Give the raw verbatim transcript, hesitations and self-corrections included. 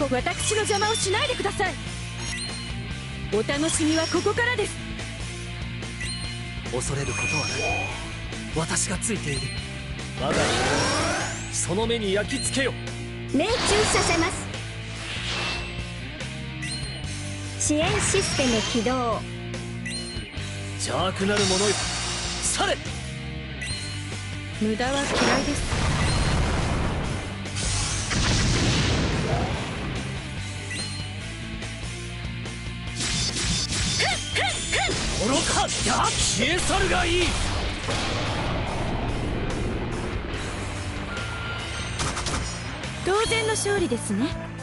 私の邪魔をしないでください。お楽しみはここからです。 恐れることはない。私がついている。我が身をその目に焼き付けよ。 命中させます。支援システム起動。 邪悪なる者よ、去れ。 無駄は嫌いです。 愚か、消え去るがいい。 当然の勝利ですね。